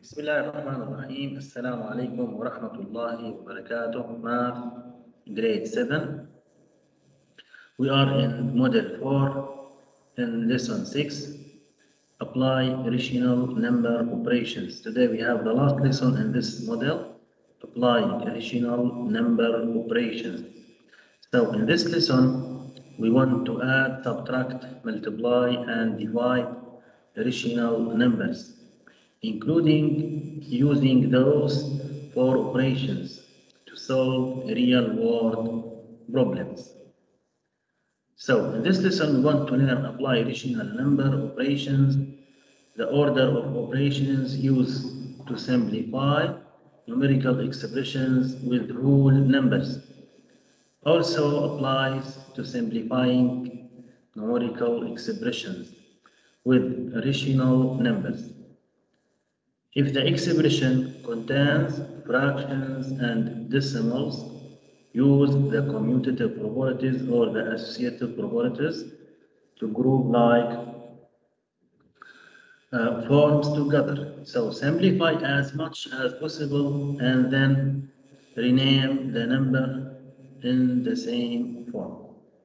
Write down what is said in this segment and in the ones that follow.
بسم الله الرحمن الرحيم. السلام عليكم ورحمة الله وبركاته. Math grade 7. We are in model 4 in lesson 6. Apply rational number operations. Today we have the last lesson in this model. Apply rational number operations. So in this lesson we want to add, subtract, multiply and divide rational numbers, including using those 4 operations to solve real-world problems. So in this lesson we want to learn and apply rational number operations, the order of operations used to simplify numerical expressions with whole numbers. Also applies to simplifying numerical expressions with rational numbers. If the expression contains fractions and decimals, use the commutative properties or the associative properties to group like forms together. So simplify as much as possible and then rename the number in the same form.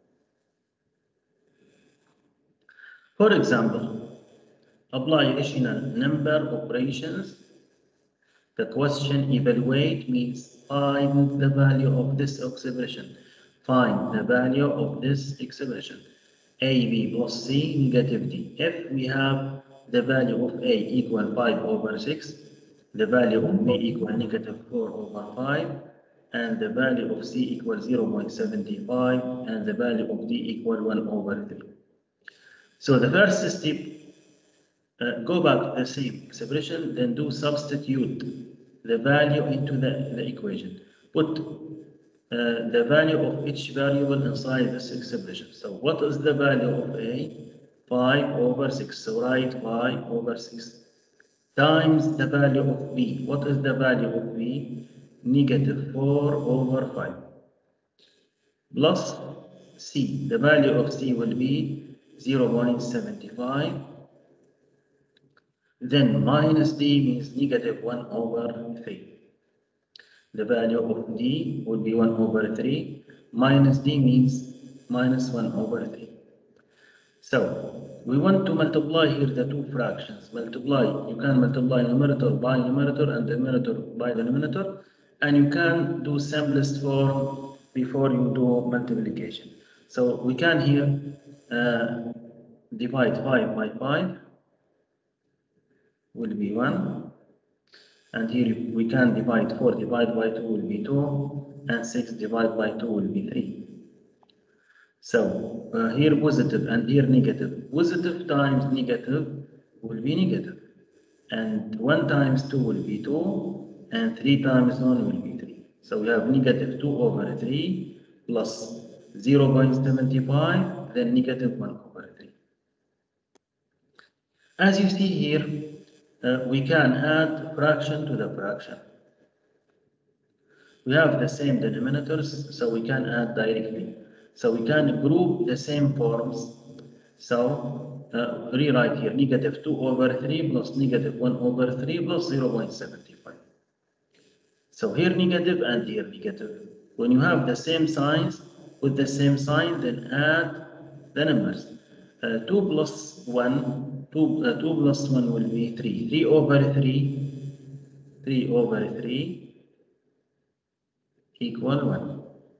For example, apply rational number operations. The question evaluate means find the value of this expression. Find the value of this expression. AB plus C negative D. If we have the value of A equal 5 over 6, the value of B equal negative 4 over 5, and the value of C equal 0.75, and the value of D equal 1 over 3. So the first step, go back to the same expression, then do substitute the value into the equation. Put the value of each variable inside this expression. So what is the value of A? 5 over 6. So write 5 over 6 times the value of B. What is the value of B? Negative 4 over 5. Plus C. The value of C will be 0.75. Then minus D means negative 1 over 3. The value of D would be 1 over 3. Minus D means minus 1 over 3. So we want to multiply here the two fractions. Multiply, you can multiply numerator by numerator and denominator by denominator, and you can do simplest form before you do multiplication. So we can here divide 5 by 5 will be 1, and here we can divide 4 divided by 2 will be 2, and 6 divided by 2 will be 3. So here positive and here negative. Positive times negative will be negative, and 1 times 2 will be 2, and 3 times 1 will be 3. So we have negative 2 over 3 plus 0.75, then negative 1 over 3. As you see here, we can add fraction to the fraction. We have the same denominators, so we can add directly. So we can group the same forms. So rewrite here negative 2 over 3 plus negative 1 over 3 plus 0.75. So here negative and here negative. When you have the same signs with the same sign, then add the numbers. 2 plus 1, 2 plus 1 will be 3. 3 over 3, 3 over 3 equal 1.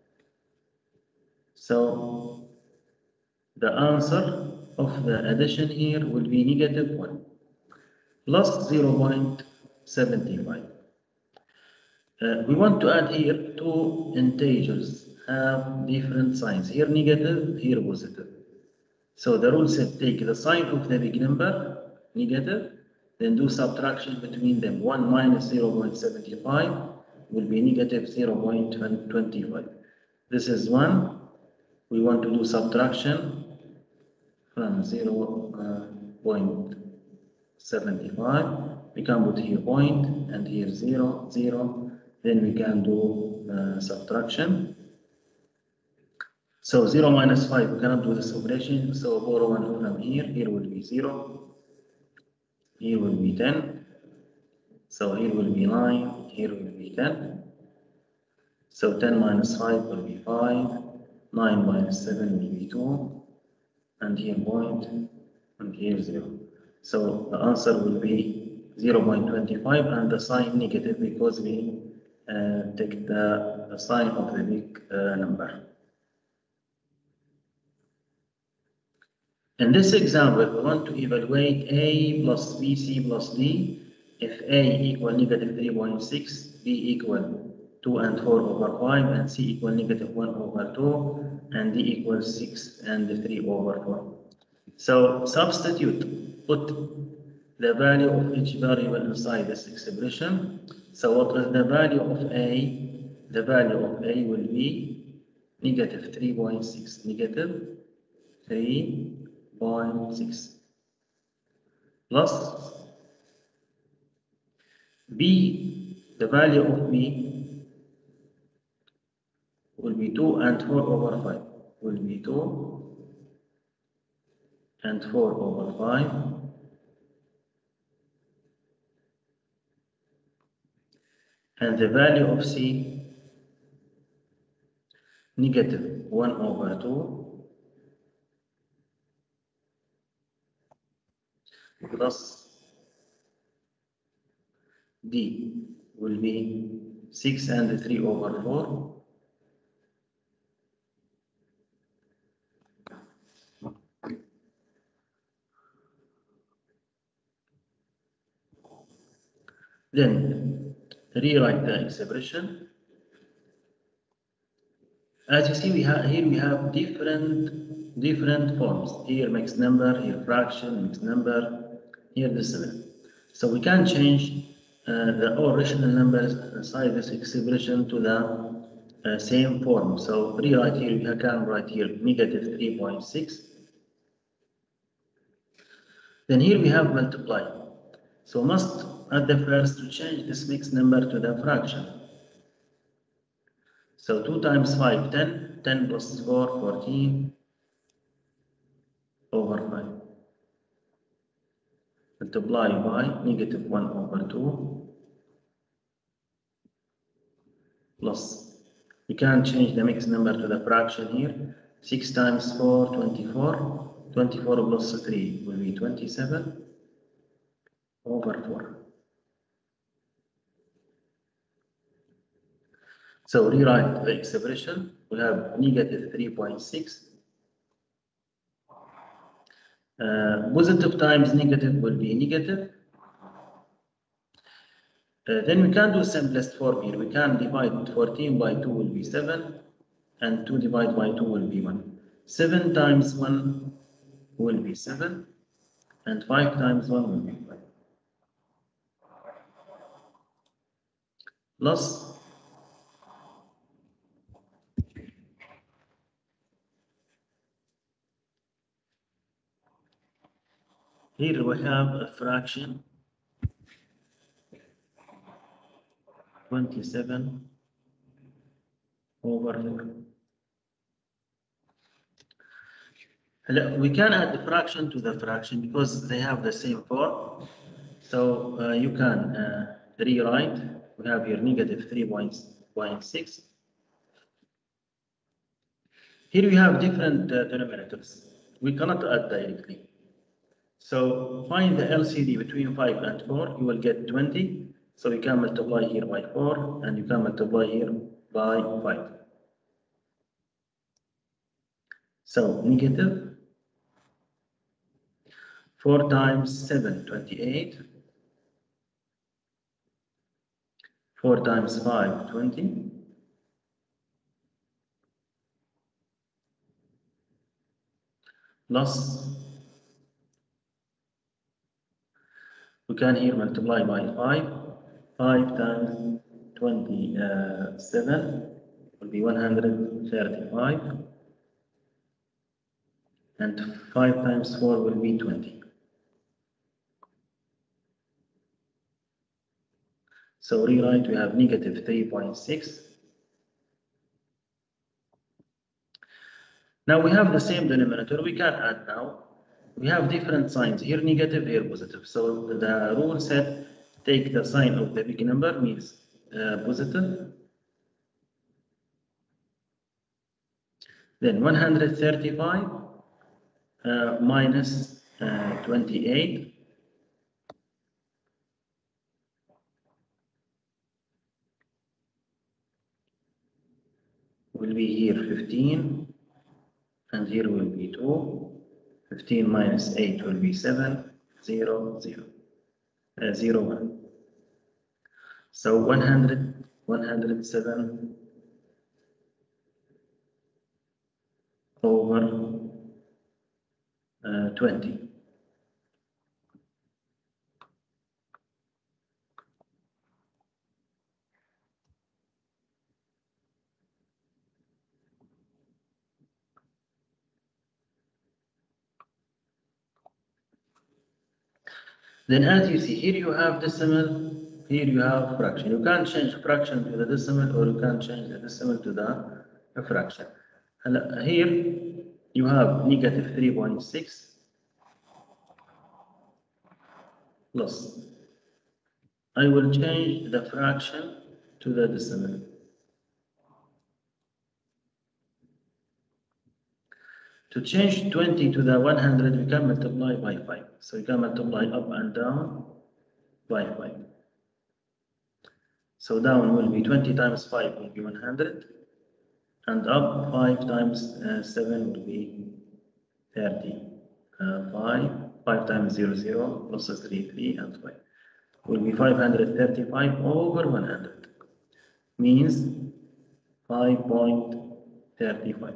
So the answer of the addition here will be negative 1 plus 0.75. We want to add here two integers have different signs. Here negative, here positive. So the rule said take the sign of the big number, negative, then do subtraction between them. 1 minus 0.75 will be negative 0.25. This is 1. We want to do subtraction from 0.75. We can put here point and here 0, 0. Then we can do subtraction. So 0 minus 5, we cannot do this operation. So borrow 1 from here. Here will be 0. Here will be 10. So here will be 9, here will be 10. So 10 minus 5 will be 5, 9 minus 7 will be 2, and here point, and here 0. So the answer will be 0.25, and the sign negative because we take the sign of the big number. In this example, we want to evaluate A plus B, C plus D. If A equal negative 3.6, B equal 2 and 4 over 5, and C equal negative 1 over 2, and D equals 6 and 3 over 4. So substitute, put the value of each variable inside this expression. So what is the value of A? The value of A will be negative 3.6, negative 3.6 plus B, the value of B will be 2 and 4 over 5, will be 2 and 4 over 5, and the value of C, negative 1 over 2 plus D will be 6 and 3 over 4. Then rewrite the expression. As you see, here we have different forms. Here mixed number, here fraction, mixed number, here decimal. So we can change the all rational numbers inside this expression to the same form. So rewrite here, we can write here negative 3.6. Then here we have multiply. So must at the first to change this mixed number to the fraction. So 2 times 5, 10, 10 plus 4, 14 over 5. Multiply by negative 1 over 2 plus, we can change the mixed number to the fraction here. 6 times 4, 24. 24 plus 3 will be 27 over 4. So rewrite the expression. We have negative 3.6. Positive times negative will be negative. Then we can do simplest form here. We can divide 14 by 2 will be 7, and 2 divided by 2 will be 1. 7 times 1 will be 7, and 5 times 1 will be 5. Plus here we have a fraction 27 over 4. We can add the fraction to the fraction because they have the same form. So you can rewrite. We have here negative 3.6. Here we have different denominators. We cannot add directly. So find the LCD between 5 and 4. You will get 20. So you can multiply here by 4, and you can multiply here by 5. So negative 4 times 7, 28. 4 times 5, 20. Plus, we can here multiply by 5. 5 times 27 will be 135. And 5 times 4 will be 20. So rewrite, we have negative 3.6. Now we have the same denominator. We can add now. We have different signs here, negative, here positive. So the rule said take the sign of the big number means positive. Then 135 minus 28 will be here 15, and here will be 2. 15 minus 8 will be 7, 0, 0, 0, 1. So 100, 107 over 20. Then as you see, here you have decimal, here you have fraction. You can't change fraction to the decimal, or you can't change the decimal to the fraction. Here you have negative 3.6 plus. I will change the fraction to the decimal. To change 20 to the 100, we can multiply by 5. So you can multiply up and down by 5. So down will be 20 times 5 will be 100. And up 5 times 7 will be 30. 5 times 0, 0, plus 3, 3, and 5. Will be 535 over 100. Means 5.35.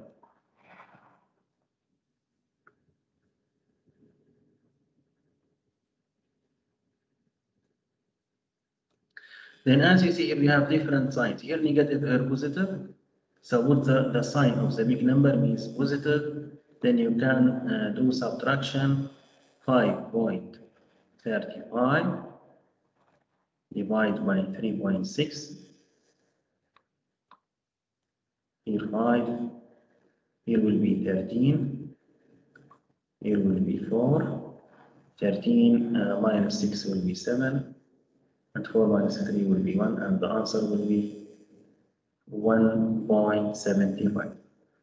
Then as you see here, we have different signs. Here negative, here positive. So what the sign of the big number means positive. Then you can do subtraction. 5.35 divided by 3.6. Here 5. Here will be 13. Here will be 4. 13 minus 6 will be 7. And 4 minus 3 will be 1. And the answer will be 1.75.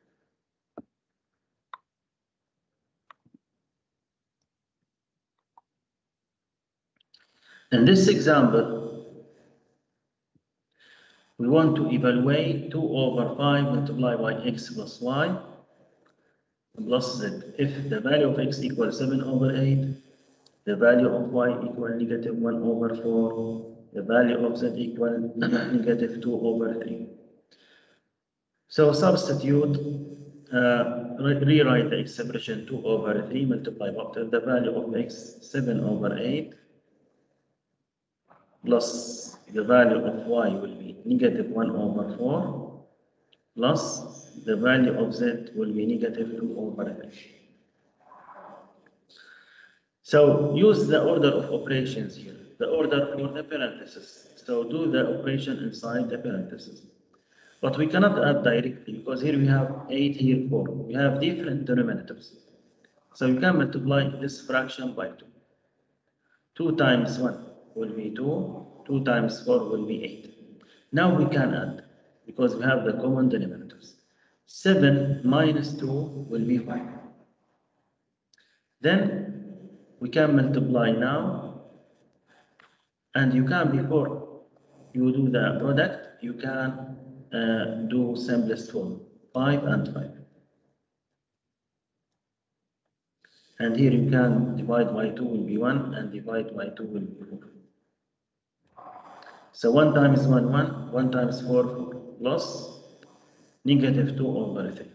In this example, we want to evaluate 2 over 5 multiplied by x plus y plus z. If the value of x equals 7 over 8, the value of y equals negative 1 over 4, the value of z equals negative 2 over 3. So substitute, rewrite the expression 2 over 3 multiplied by the value of x 7 over 8 plus the value of y will be negative 1 over 4 plus the value of z will be negative 2 over 3. So use the order of operations here, the order for the parentheses. So do the operation inside the parentheses. But we cannot add directly because here we have 8, here 4. We have different denominators. So you can multiply this fraction by 2. 2 times 1 will be 2. 2 times 4 will be 8. Now we can add because we have the common denominators. 7 minus 2 will be 5. Then we can multiply now, and you can, before you do the product, you can do simplest form, 5 and 5. And here you can divide by 2 will be 1, and divide by 2 will be 4. So 1 times 1, 1, 1 times 4, 4, plus negative 2 over 3.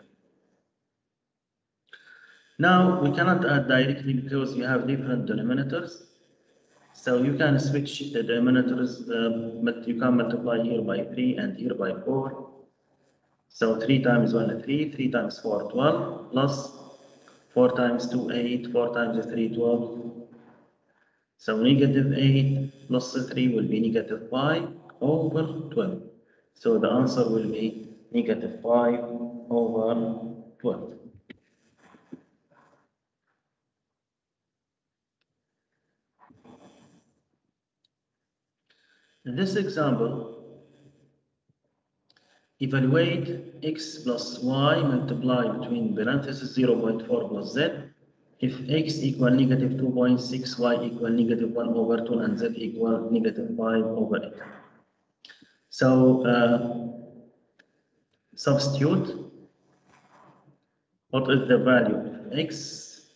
Now we cannot add directly because you have different denominators. So you can switch the denominators, but you can multiply here by 3 and here by 4. So 3 times 1 3, 3 times 4 12, plus 4 times 2 8, 4 times 3 12. So negative 8 plus 3 will be negative 5 over 12. So the answer will be negative 5 over 12. In this example, evaluate x plus y multiply between parentheses 0.4 plus z if x equal negative 2.6, y equal negative 1 over 2, and z equal negative 5 over 8. So substitute what is the value of x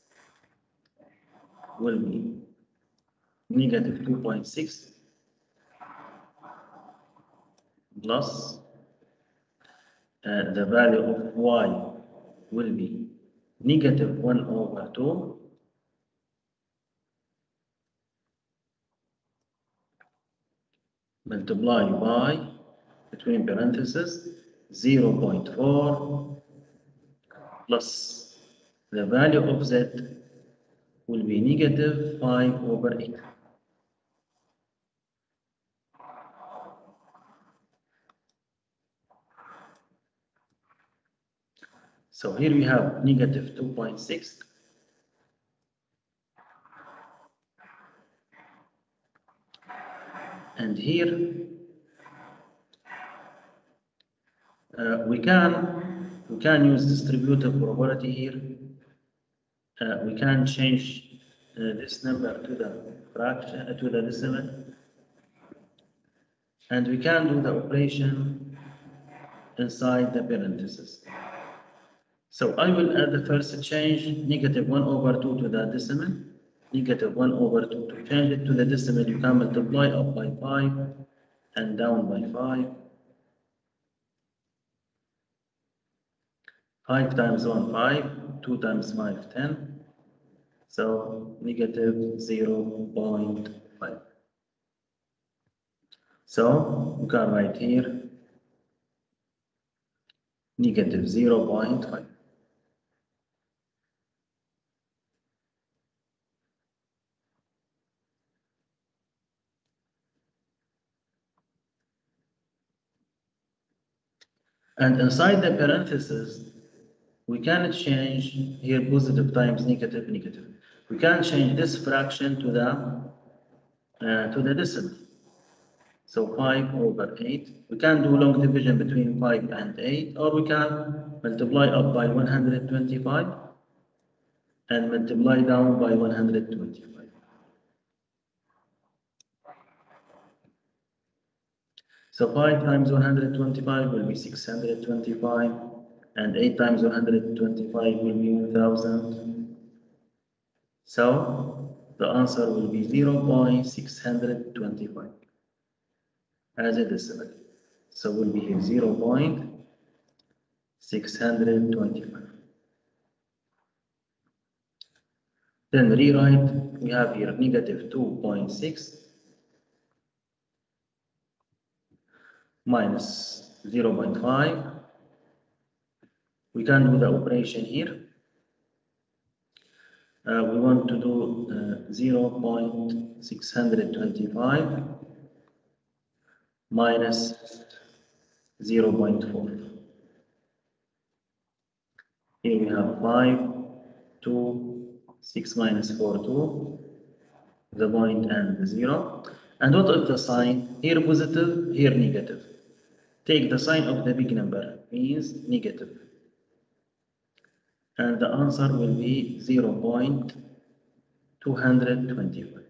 will be negative 2.6 plus the value of y will be negative 1 over 2 multiply by between parentheses 0.4 plus the value of z will be negative 5 over 8. So here we have negative 2.6 and here we can use distributive property here. We can change this number to the fraction to the decimal, and we can do the operation inside the parentheses. So I will add the first change negative 1 over 2 to the decimal, negative 1 over 2 to change it to the decimal. You can multiply up by 5 and down by 5. 5 times 1, 5, 2 times 5, 10. So negative 0.5. So you can write here negative 0.5. And inside the parentheses, we can change here positive times negative, negative. We can change this fraction to the decimal. So 5 over 8. We can do long division between 5 and 8, or we can multiply up by 125 and multiply down by 125. So 5 times 125 will be 625, and 8 times 125 will be 1000. So the answer will be 0.625 as a decimal. So will be here 0.625. Then rewrite, we have here negative 2.6 minus 0.5. We can do the operation here. We want to do 0.625 minus 0.4. Here we have 5, 2, 6 minus 4, 2, the point and the 0. And what is the sign? Here positive, here negative. Take the sign of the big number, means negative. And the answer will be 0.225.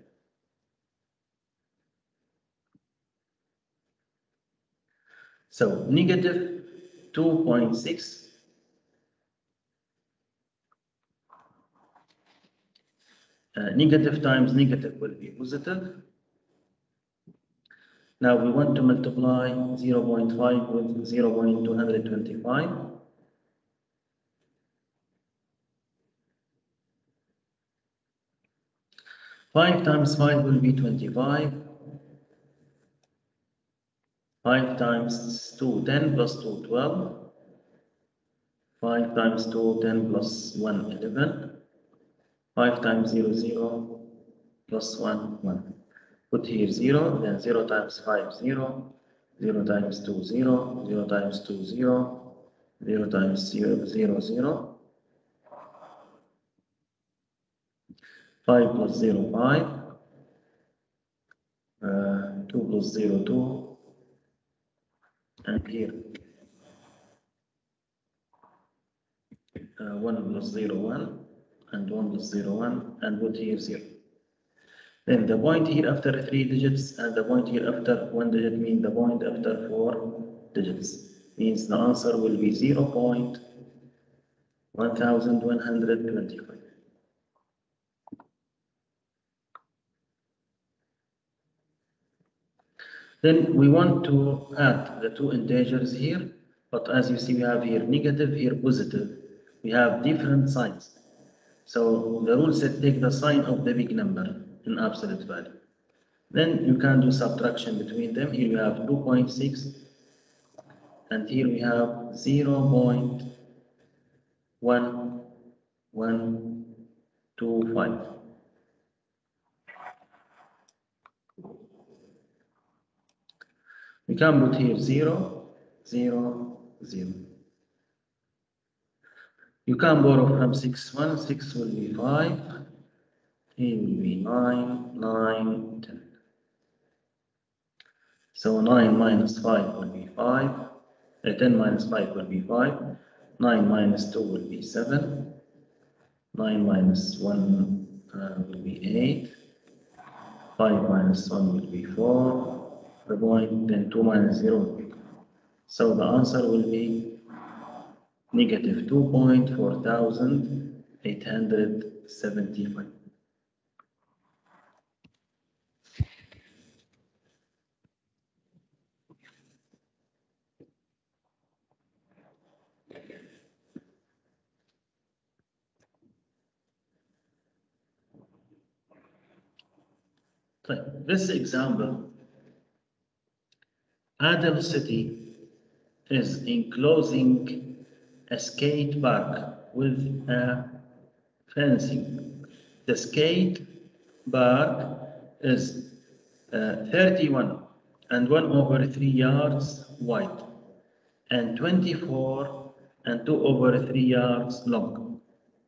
So negative 2.6 negative times negative will be positive. Now we want to multiply 0.5 with 0.225. Five times 5 will be 25. 5 times 2, 10 plus 2, 12. 5 times 2, 10 plus 1, 11. 5 times 0, 0, plus 1, 1. Put here 0, then 0 times 5, 0. 0 times 2, 0. 0 times 2, 0. 0 times 0, 0, 0. 5 plus 0, 5. 2 plus 0, 2, and here 1 plus 0, 1, and 1 plus 0, 1, and put here 0. Then the point here after 3 digits and the point here after 1 digit means the point after 4 digits. Means the answer will be 0.1125. Then we want to add the two integers here, but as you see we have here negative, here positive. We have different signs. So the rule said take the sign of the big number in absolute value. Then you can do subtraction between them. Here we have 2.6 and here we have 0.1125. We can put here 0, 0, 0. You can borrow from 6, 1, 6 will be 5, here will be 9, 9, 10. So 9 minus 5 will be 5, 10 minus 5 will be 5, 9 minus 2 will be 7, 9 minus 1 will be 8, 5 minus 1 will be 4, the point, then 2 minus 0 will be 2. So the answer will be negative 2.4875. This example, Adel City is enclosing a skate park with a fencing. The skate park is 31 and 1/3 yards wide and 24 and 2/3 yards long.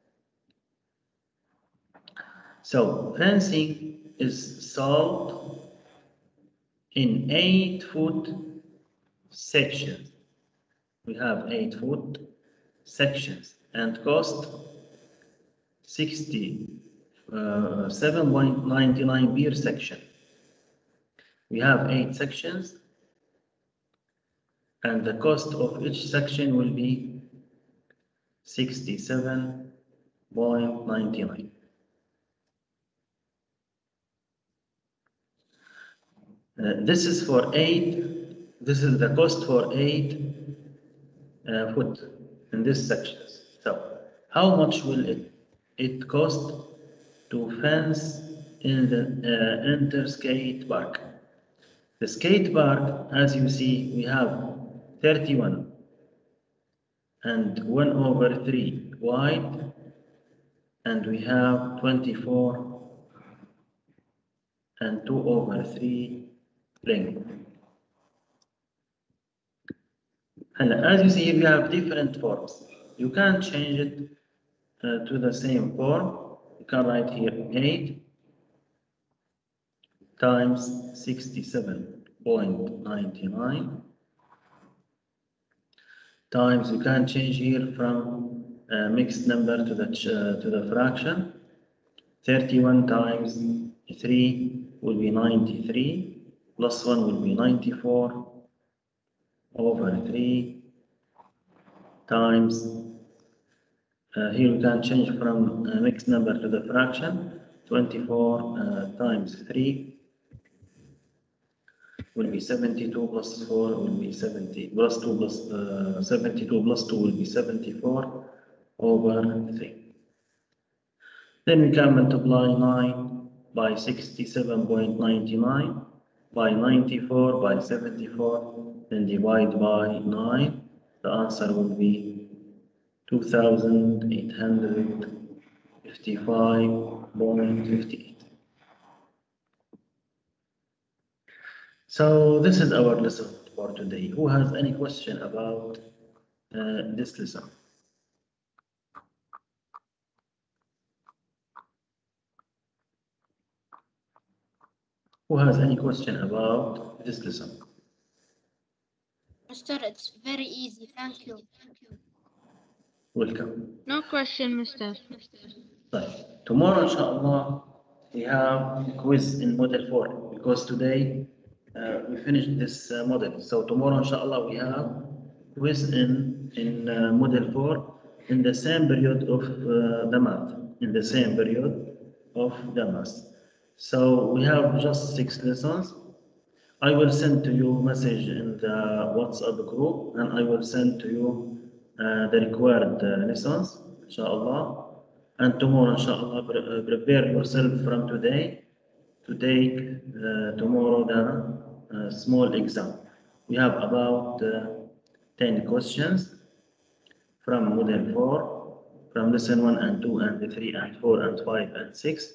So fencing is sold in 8-foot sections. We have 8-foot sections and cost 7.99 per section. We have 8 sections and the cost of each section will be 67.99. This is for 8. This is the cost for 8 foot in this sections. So, how much will it cost to fence in the inter-skate park? The skate park, as you see, we have 31 and 1/3 wide, and we have 24 and 2/3 length. And as you see, we have different forms. You can change it to the same form. You can write here 8 times 67.99 times, you can change here from mixed number to the fraction. 31 times 3 will be 93, plus 1 will be 94/3 times, here we can change from mixed number to the fraction. 24 times 3 will be 72, plus 4 will be 70, plus 2 plus 72 plus 2 will be 74/3. Then we can multiply 9 by 67.99 by 94 by 74, then divide by 9. The answer will be 2,855.58. So this is our lesson for today. Who has any question about this lesson? Who has any question about this lesson? Mister, it's very easy. Thank you. Welcome. No question, Mister. طيب. Tomorrow, inshallah, we have a quiz in model 4 because today we finished this model. So tomorrow, inshallah, we have quiz in model 4 in the same period of the math. In the same period of the math. So we have just 6 lessons. I will send to you message in the WhatsApp group and I will send to you the required lessons, inshallah. And tomorrow, inshallah, prepare yourself from today to take tomorrow the small exam. We have about 10 questions from model 4, from lesson 1 and 2 and 3 and 4 and 5 and 6.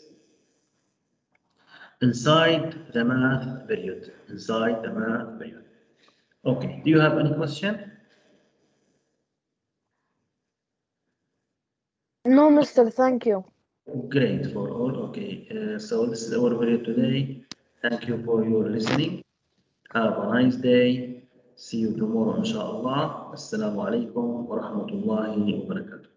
Inside the math period. Inside the math period. Okay, do you have any question? No, mister, thank you. Great for all. Okay, so this is our video today. Thank you for your listening. Have a nice day. See you tomorrow, inshallah. Assalamu alaikum wa rahmatullahi wa barakatuh.